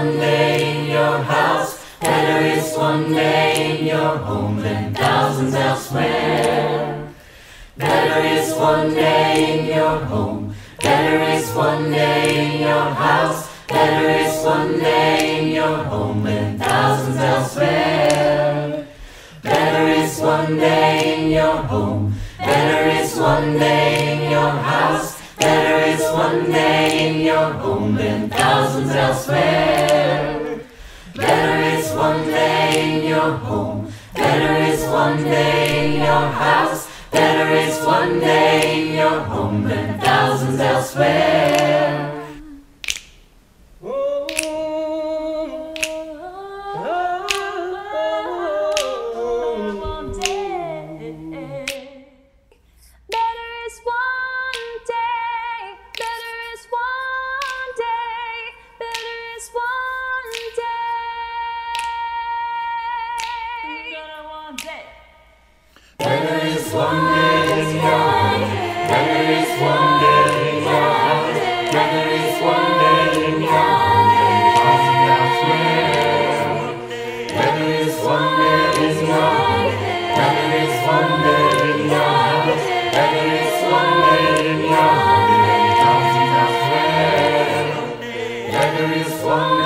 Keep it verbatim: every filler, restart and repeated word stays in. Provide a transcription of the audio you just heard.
one day in your house, better is one day in your home than thousands elsewhere. Better is one day in your home, better is one day in your house, better is one day in your home than thousands elsewhere. Better is one day in your home, better is one day in your house, better is one day in your home than thousands elsewhere. Better is one day in your home, better is one day in your house, better is one day in your home than thousands elsewhere. Better is one day in your home, better is one day in your house, better is one day in your home than thousands elsewhere. Better is one day in your home, better is one day in your house, better is one day in your home than thousands elsewhere. Better is one